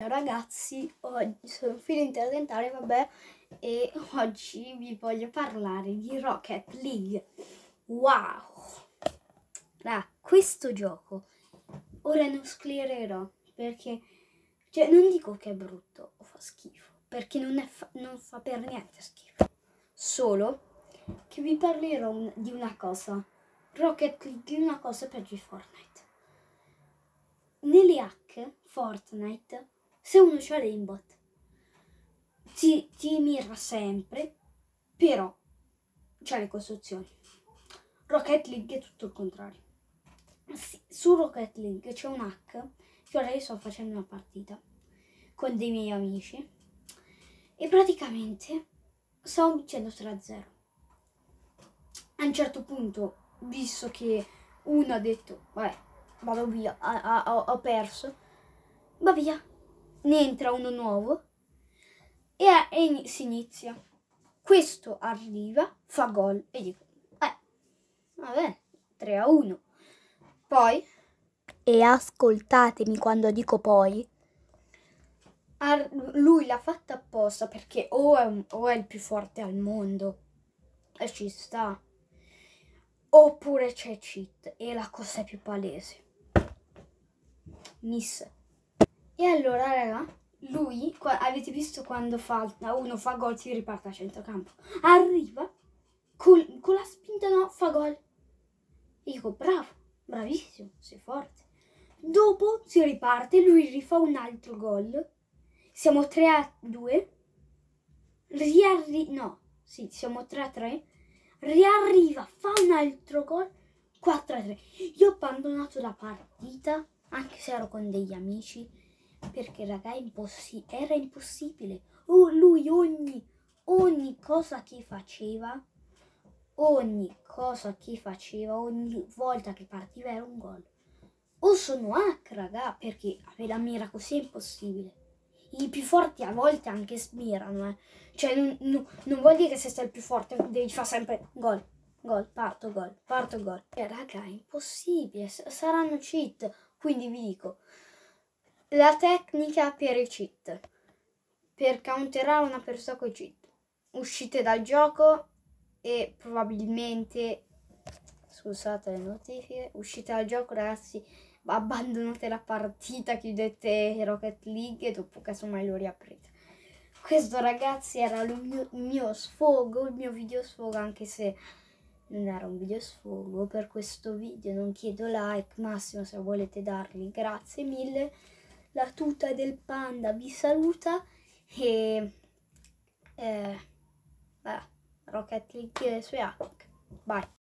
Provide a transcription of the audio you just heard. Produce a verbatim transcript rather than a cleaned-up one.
Ragazzi, oggi sono filo interdentale, vabbè, e oggi vi voglio parlare di Rocket League. Wow! Ah, questo gioco ora non sclererò perché, cioè, non dico che è brutto o fa schifo, perché non, è fa, non fa per niente schifo, solo che vi parlerò di una cosa. Rocket League è una cosa peggio di Fortnite. Nelle hack Fortnite, se uno c'ha l'aimbot, ti, ti mira sempre, però c'ha le costruzioni. Rocket League è tutto il contrario. Sì, su Rocket League c'è un hack, che ora io sto facendo una partita con dei miei amici e praticamente stavo vincendo tre a zero. A un certo punto, visto che uno ha detto, vabbè, vado via, ho perso, va via, ne entra uno nuovo e, e si inizia. Questo arriva, fa gol e dico, eh, vabbè, tre a uno. Poi, e ascoltatemi quando dico poi, lui l'ha fatta apposta perché o è, un, o è il più forte al mondo e ci sta, oppure c'è cheat e la cosa è più palese. Miss. E allora, raga, lui, qua, avete visto quando fa, uno fa gol, si riparte a centrocampo. Arriva, col, con la spinta no, fa gol. E dico, bravo, bravissimo, sei forte. Dopo si riparte, lui rifà un altro gol. Siamo tre a due. Riarri... No, sì, siamo tre a tre. Riarriva, fa un altro gol. quattro a tre. Io ho abbandonato la partita, anche se ero con degli amici, perché raga impossi- era impossibile. Oh, lui ogni, ogni cosa che faceva, ogni cosa che faceva, ogni volta che partiva era un gol. O sono hack, raga, perché avere la mira così è impossibile. I più forti a volte anche smirano, eh. Cioè, non, non, non vuol dire che se sei il più forte devi fare sempre gol, gol, parto, gol, parto, gol. E raga, è impossibile, saranno cheat. Quindi vi dico, la tecnica per i cheat, per counterare una persona con i cheat. Uscite dal gioco e probabilmente, scusate le notifiche, uscite dal gioco ragazzi, abbandonate la partita, chiudete Rocket League e dopo casomai lo riaprite. Questo ragazzi era il mio, il mio sfogo, il mio video sfogo, anche se non era un video sfogo. Per questo video non chiedo like, massimo se volete darli, grazie mille. La tuta del panda vi saluta e eh, beh, Rocket League e le sue hack. Bye.